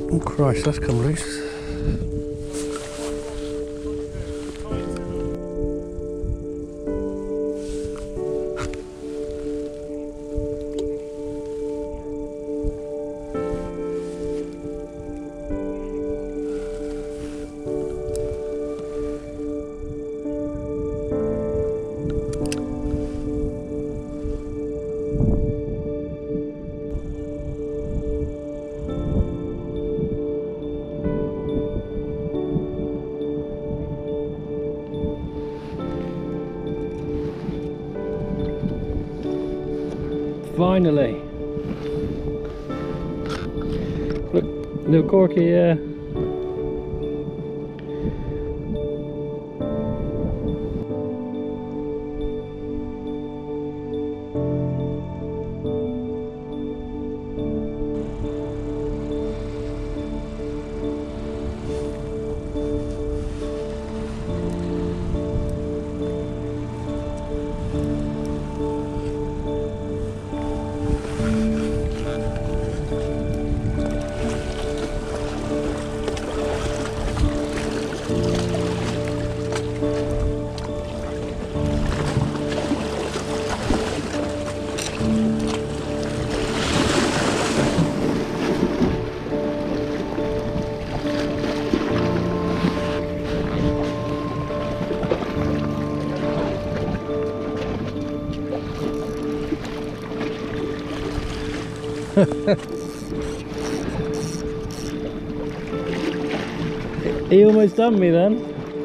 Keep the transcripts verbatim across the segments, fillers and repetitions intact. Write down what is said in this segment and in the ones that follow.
Oh Christ, that's come loose. Finally! Look, little corky here. He almost done me then.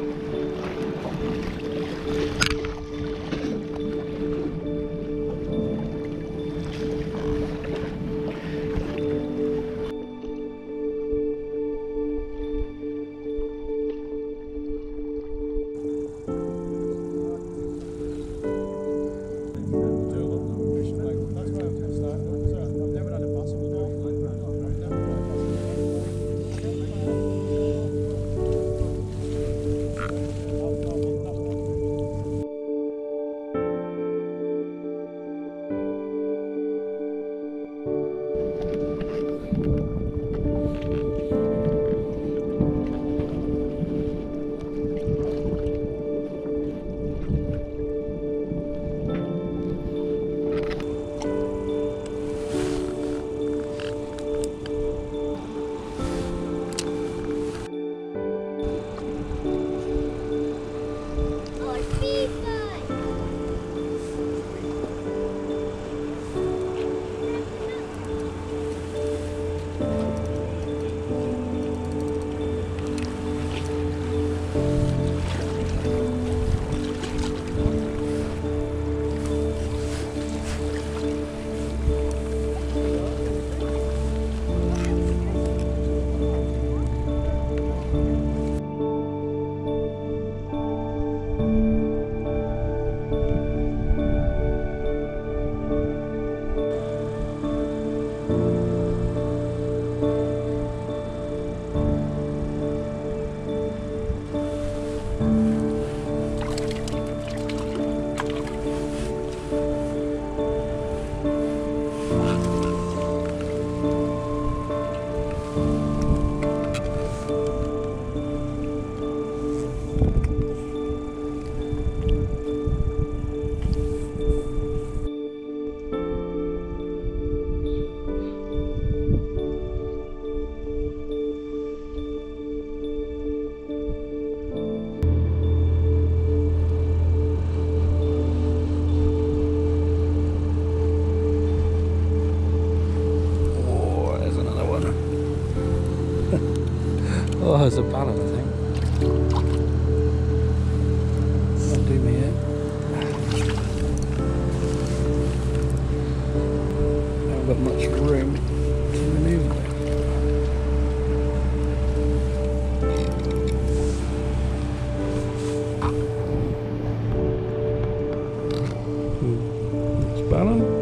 Oh, there's a ballon, I think. That'll do me in. Haven't got much room to manoeuvre with. Hmm. It's ballon.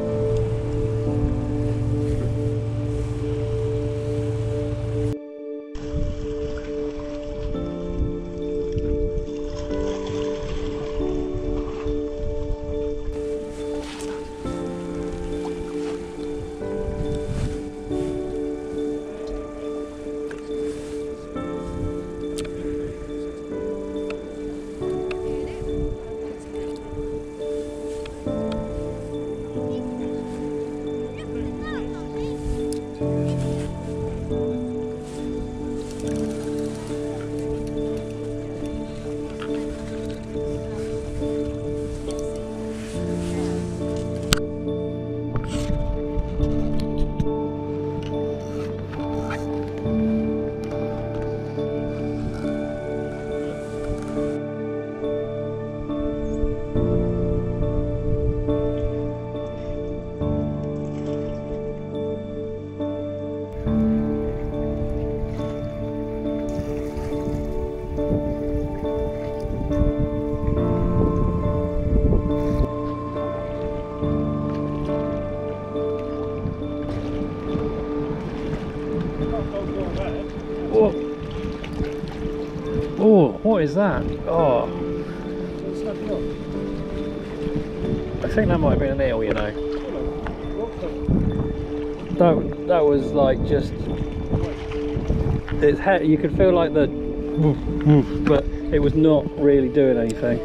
Oh, what is that? Oh, I think that might have been an eel, you know. That that was like just. Its head, you could feel like the, but it was not really doing anything.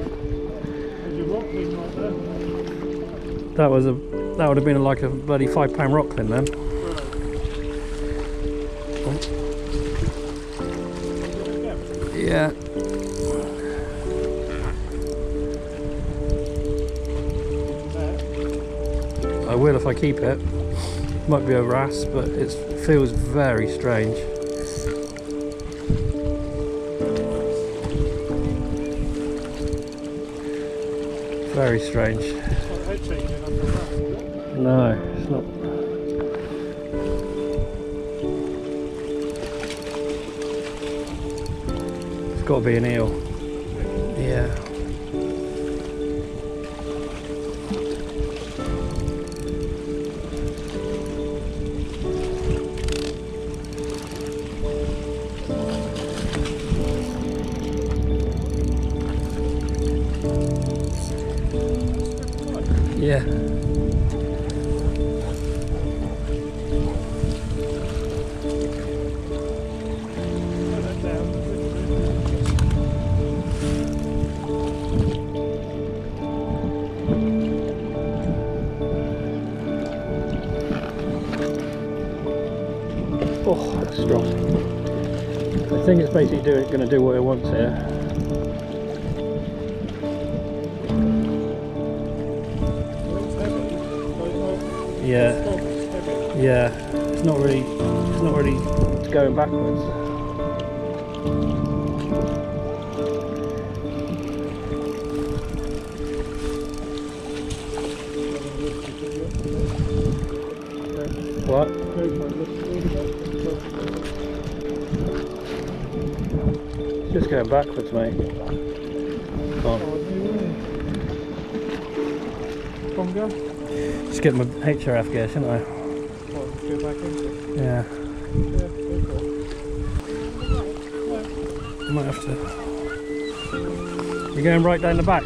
That was a. That would have been like a bloody five pound rock fin then. Yeah. I will if I keep it. Might be a wrasse, but it feels very strange. Very strange. No, it's not. It's got to be an eel. Yeah. Yeah. Oh, that's strong. I think it's basically doing, going to do what it wants here. Yeah, yeah. It's not really, it's not really going backwards. What? It's just going backwards, mate. Come on. Just get my H R F gear, shouldn't I? What, go back into it? Yeah. Yeah, go for it. I might have to. You're going right down the back?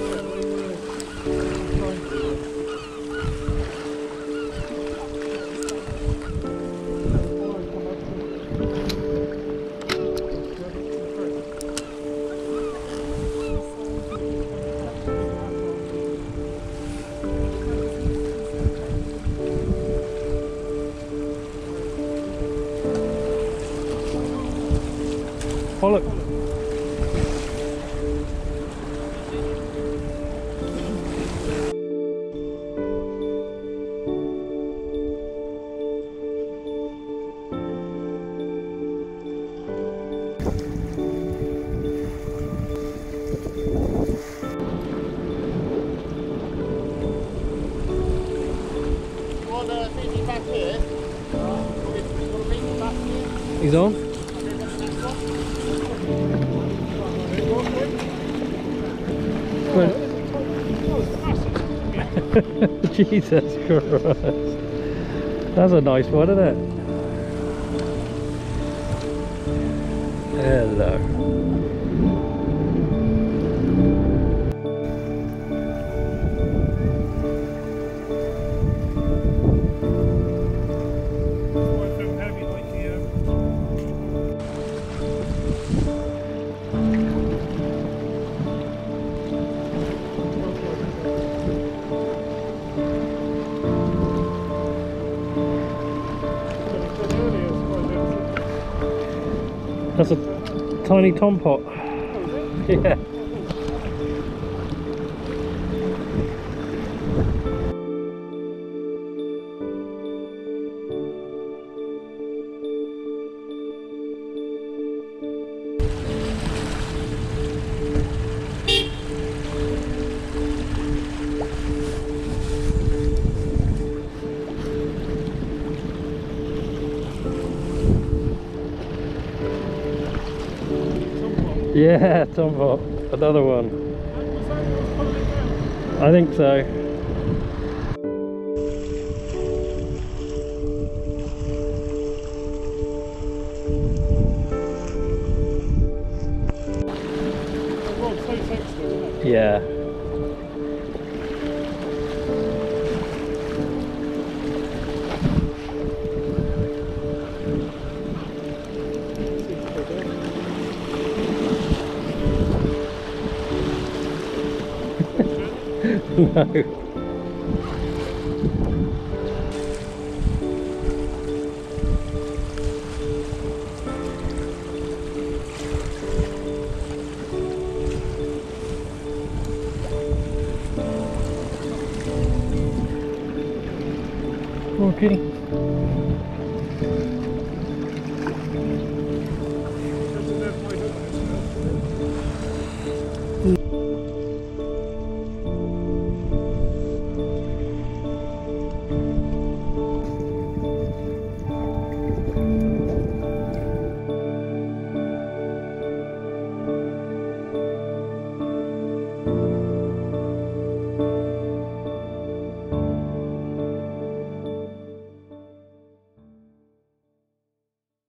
Pollock. Want to feed him back here? Want to feed him back here? He's on? Jesus Christ. That's a nice one, isn't it? Hello. That's a tiny tom pot. Yeah. Yeah, tom pot. Another one. I think so. Yeah. No. Okay.